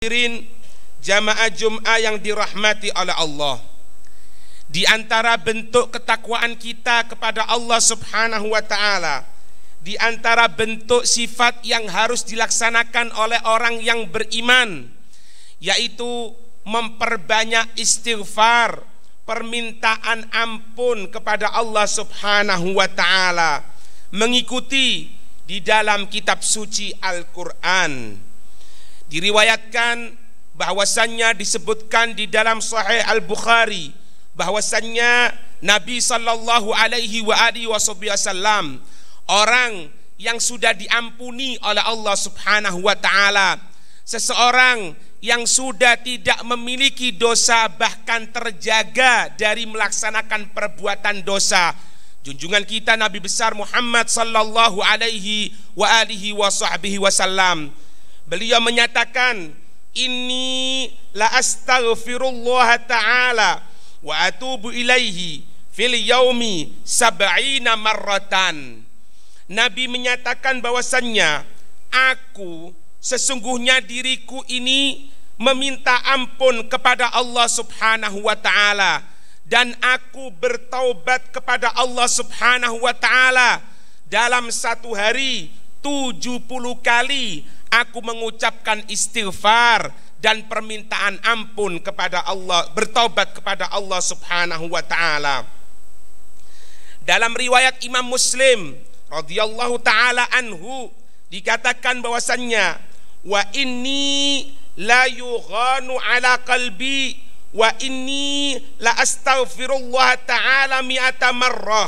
Jamaah Jum'ah yang dirahmati oleh Allah, di antara bentuk ketakwaan kita kepada Allah Subhanahu wa ta'ala, di antara bentuk sifat yang harus dilaksanakan oleh orang yang beriman, yaitu memperbanyak istighfar, permintaan ampun kepada Allah Subhanahu wa ta'ala, mengikuti di dalam kitab suci Al-Quran. Diriwayatkan bahwasannya, disebutkan di dalam Sahih Al-Bukhari, bahwasannya Nabi sallallahu alaihi wasallam orang yang sudah diampuni oleh Allah Subhanahu wa ta'ala, seseorang yang sudah tidak memiliki dosa, bahkan terjaga dari melaksanakan perbuatan dosa. Junjungan kita Nabi besar Muhammad sallallahu alaihi wasallam, beliau menyatakan, inni la astaghfirullah ta'ala wa atubu ilaihi fil yaumi sab'ina marratan. Nabi menyatakan bahwasannya, aku sesungguhnya diriku ini meminta ampun kepada Allah Subhanahu wa ta'ala, dan aku bertaubat kepada Allah Subhanahu wa ta'ala dalam satu hari 70 kali aku mengucapkan istighfar dan permintaan ampun kepada Allah, bertaubat kepada Allah Subhanahu wa ta'ala. Dalam riwayat Imam Muslim radhiyallahu ta'ala anhu dikatakan bahwasannya, wa inni la yughanu ala qalbi wa inni la astaghfirullah ta'ala mi'ata marrah.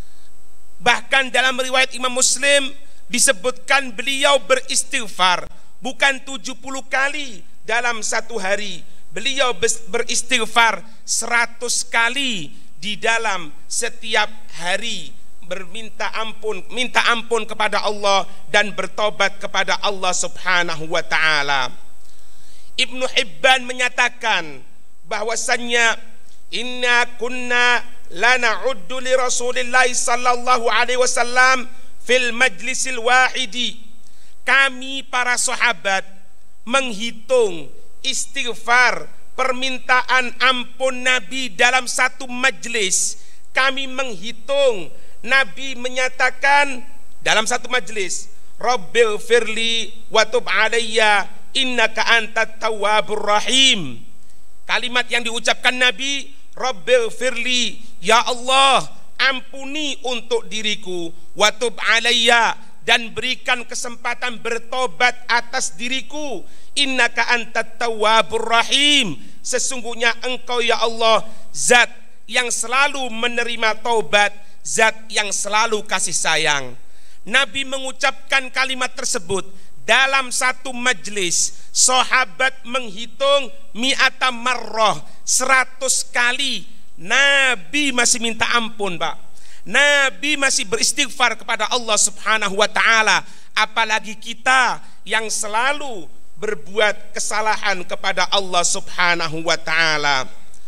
Bahkan dalam riwayat Imam Muslim disebutkan beliau beristighfar bukan 70 kali dalam satu hari, beliau beristighfar 100 kali di dalam setiap hari, berminta ampun, minta ampun kepada Allah dan bertobat kepada Allah Subhanahu wa ta'ala. Ibnu Hibban menyatakan bahwasannya, inna kunna la na'uddu li Rasulillah sallallahu alaihi wasallam fil majlisil wahidi. Kami para sahabat menghitung istighfar, permintaan ampun Nabi dalam satu majlis. Kami menghitung Nabi menyatakan dalam satu majlis, Rabbil firli wa tub alayya innaka antat tawwabur rahim. Kalimat yang diucapkan Nabi, Rabbil firli, ya Allah ampuni untuk diriku, wa tub alayya, dan berikan kesempatan bertobat atas diriku, innaka antat tawwabur rahim, sesungguhnya engkau ya Allah zat yang selalu menerima taubat, zat yang selalu kasih sayang. Nabi mengucapkan kalimat tersebut dalam satu majlis. Sahabat menghitung mi'ata marrah, 100 kali. Nabi masih minta ampun, Pak. Nabi masih beristighfar kepada Allah Subhanahu wa ta'ala. Apalagi kita yang selalu berbuat kesalahan kepada Allah Subhanahu wa ta'ala.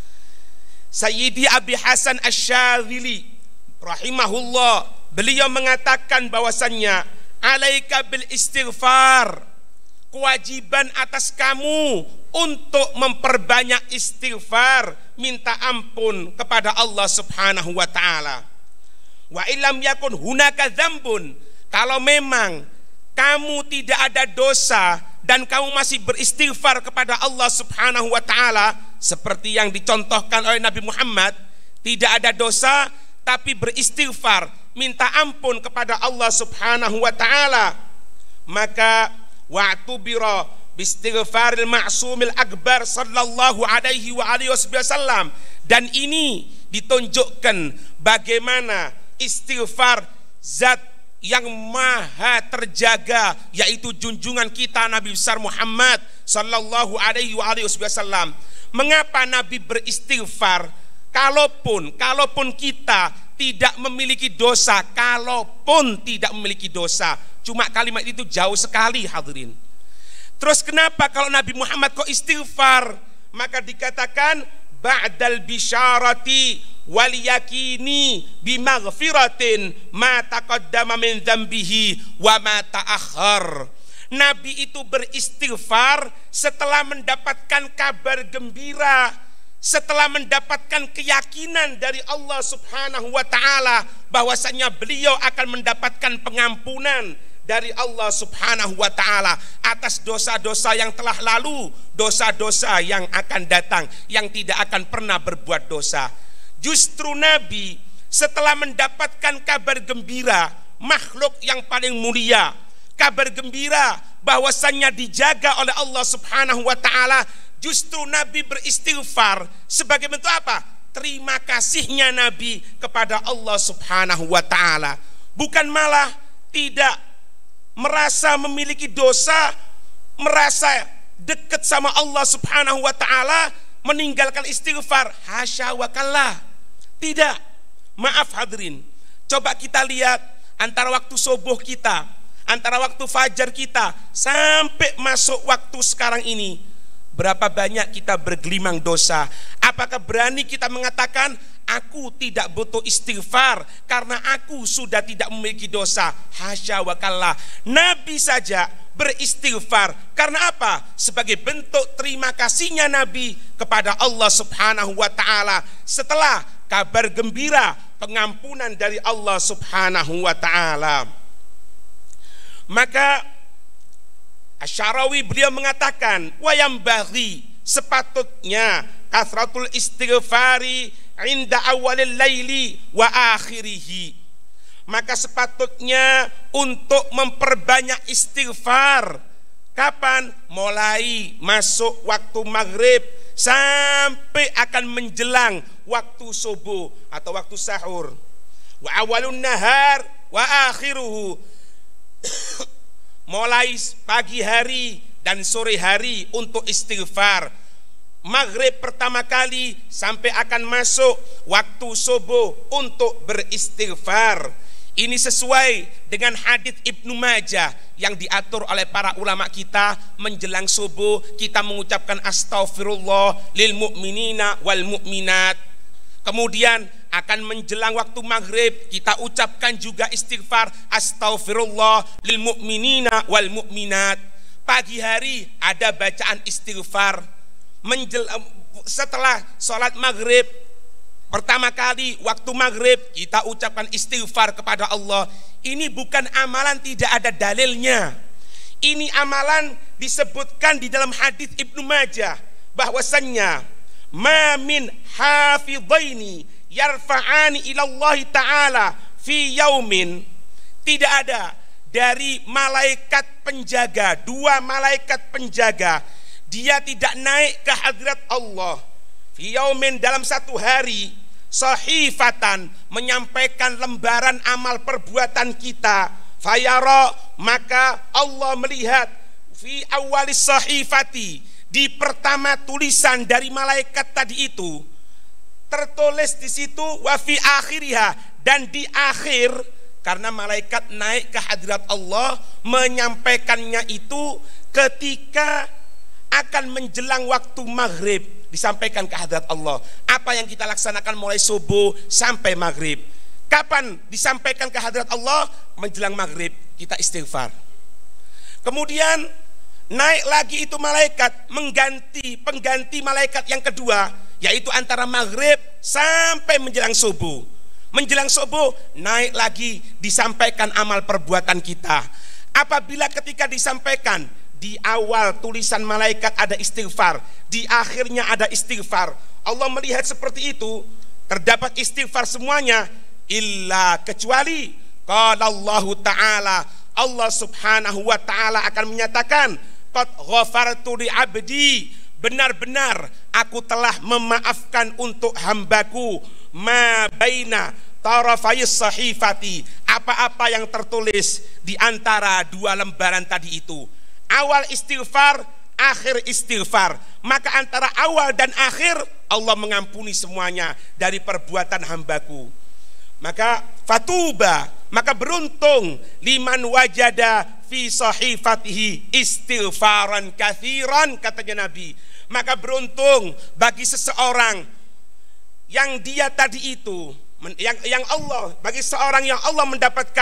Sayyidi Abi Hasan Asy-Syadzili rahimahullah, beliau mengatakan bahwasannya, alaika bil istighfar, kewajiban atas kamu untuk memperbanyak istighfar, minta ampun kepada Allah Subhanahu wa ta'ala. Wa illam yakun hunaka dzambun, kalau memang kamu tidak ada dosa dan kamu masih beristighfar kepada Allah Subhanahu wa ta'ala, seperti yang dicontohkan oleh Nabi Muhammad, tidak ada dosa tapi beristighfar, minta ampun kepada Allah Subhanahu wa ta'ala, maka wa'tubira bistighfaril ma'sumil akbar sallallahu alaihi wasallam. Dan ini ditunjukkan bagaimana istighfar zat yang maha terjaga, yaitu junjungan kita Nabi besar Muhammad sallallahu alaihi wasallam. Mengapa Nabi beristighfar? Kalaupun kita tidak memiliki dosa, kalaupun tidak memiliki dosa, cuma kalimat itu jauh sekali hadirin. Terus kenapa kalau Nabi Muhammad kok istighfar? Maka dikatakan ba'dal bisyarati wal yakini bimaghfiratin ma taqaddama min dzambihi wa ma ta'akhkhar. Nabi itu beristighfar setelah mendapatkan kabar gembira, setelah mendapatkan keyakinan dari Allah Subhanahu wa taala bahwasanya beliau akan mendapatkan pengampunan dari Allah Subhanahu wa taala atas dosa-dosa yang telah lalu, dosa-dosa yang akan datang, yang tidak akan pernah berbuat dosa. Justru Nabi setelah mendapatkan kabar gembira, makhluk yang paling mulia, kabar gembira bahwasannya dijaga oleh Allah Subhanahu wa taala, justru Nabi beristighfar sebagai bentuk apa? Terima kasihnya Nabi kepada Allah Subhanahu wa taala. Bukan malah tidak merasa memiliki dosa, merasa dekat sama Allah Subhanahu wa taala, meninggalkan istighfar. Hasya wa kallah. Tidak. Maaf hadirin. Coba kita lihat antara waktu subuh kita, antara waktu fajar kita sampai masuk waktu sekarang ini, berapa banyak kita bergelimang dosa. Apakah berani kita mengatakan aku tidak butuh istighfar karena aku sudah tidak memiliki dosa? Hasya wa kallah. Nabi saja beristighfar. Karena apa? Sebagai bentuk terima kasihnya Nabi kepada Allah Subhanahu wa taala setelah kabar gembira pengampunan dari Allah Subhanahu wa taala. Maka Asy-Syarawi beliau mengatakan, wa yambaghi, sepatutnya kasratul istighfari inda awalil laili wa akhirih. Maka sepatutnya untuk memperbanyak istighfar. Kapan? Mulai masuk waktu maghrib sampai akan menjelang waktu subuh atau waktu sahur. Wa awalun nahar wa akhiruhu. Mulai pagi hari dan sore hari untuk istighfar. Maghrib pertama kali sampai akan masuk waktu subuh untuk beristighfar. Ini sesuai dengan hadits Ibnu Majah yang diatur oleh para ulama kita. Menjelang subuh kita mengucapkan astaghfirullah lil mu'minina wal mu'minat. Kemudian akan menjelang waktu maghrib kita ucapkan juga istighfar astaghfirullah lil mu'minina wal mu'minat. Pagi hari ada bacaan istighfar. Setelah sholat maghrib pertama kali waktu maghrib kita ucapkan istighfar kepada Allah. Ini bukan amalan tidak ada dalilnya. Ini amalan disebutkan di dalam hadits Ibnu Majah bahwasannya ma min hafidhaini yarfa'ani ila Allah taala fi yaumin, tidak ada dari malaikat penjaga, dua malaikat penjaga, dia tidak naik ke hadirat Allah fi yaumin, dalam satu hari, sahifatan, menyampaikan lembaran amal perbuatan kita, fayara, maka Allah melihat fi awalis sahifati, di pertama tulisan dari malaikat tadi itu tertulis di situ wa fi akhiriha, dan di akhir, karena malaikat naik ke hadirat Allah menyampaikannya itu ketika akan menjelang waktu maghrib, disampaikan ke hadirat Allah. Apa yang kita laksanakan mulai subuh sampai maghrib. Kapan disampaikan ke hadirat Allah? Menjelang maghrib kita istighfar. Kemudian naik lagi itu malaikat pengganti malaikat yang kedua, yaitu antara maghrib sampai menjelang subuh. Menjelang subuh naik lagi disampaikan amal perbuatan kita. Apabila ketika disampaikan di awal tulisan malaikat ada istighfar, di akhirnya ada istighfar, Allah melihat seperti itu, terdapat istighfar semuanya, illa kecuali qala Allah taala, Allah Subhanahu wa taala akan menyatakan qad ghafartu li abdi, benar-benar aku telah memaafkan untuk hambaku ma baina tarafais sahifati, apa-apa yang tertulis di antara dua lembaran tadi itu. Awal istighfar, akhir istighfar. Maka antara awal dan akhir Allah mengampuni semuanya dari perbuatan hambaku. Maka fatuba, maka beruntung liman wajada fi sahifatihi istighfaran katsiran, katanya Nabi. Maka beruntung bagi seseorang yang dia tadi itu, yang Allah, bagi seorang yang Allah mendapatkan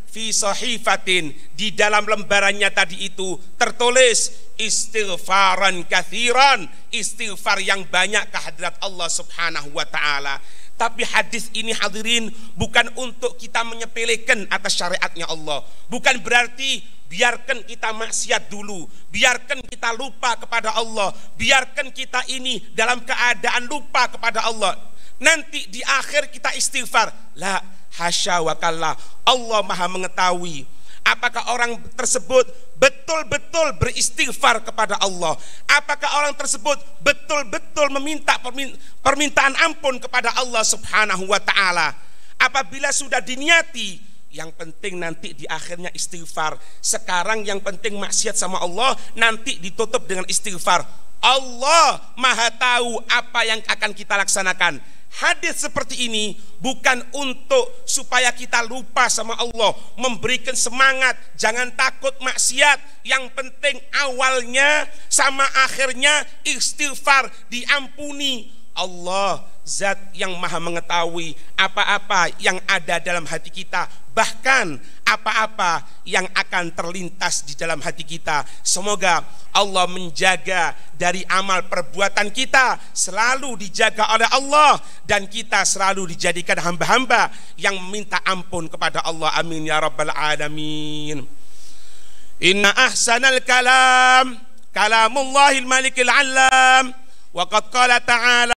fi sahifatin, di dalam lembarannya tadi itu tertulis istighfaran kathiran, istighfar yang banyak kehadirat Allah Subhanahu wa taala. Tapi hadis ini hadirin bukan untuk kita menyepelekan atas syariatnya Allah. Bukan berarti biarkan kita maksiat dulu, biarkan kita lupa kepada Allah, biarkan kita ini dalam keadaan lupa kepada Allah, nanti di akhir kita istighfar. La, hasya wa kalla. Allah maha mengetahui apakah orang tersebut betul-betul beristighfar kepada Allah, apakah orang tersebut betul-betul meminta permintaan ampun kepada Allah Subhanahu wa ta'ala. Apabila sudah diniati, yang penting nanti di akhirnya istighfar. Sekarang yang penting maksiat sama Allah, nanti ditutup dengan istighfar. Allah maha tahu apa yang akan kita laksanakan. Hadis seperti ini bukan untuk supaya kita lupa sama Allah, memberikan semangat, jangan takut maksiat, yang penting awalnya sama akhirnya istighfar, diampuni. Allah zat yang maha mengetahui apa-apa yang ada dalam hati kita, bahkan apa-apa yang akan terlintas di dalam hati kita. Semoga Allah menjaga dari amal perbuatan kita, selalu dijaga oleh Allah, dan kita selalu dijadikan hamba-hamba yang meminta ampun kepada Allah. Amin ya rabbal alamin. Inna ahsanal kalam kalamullahil malikil alam, wa qad qala ta'ala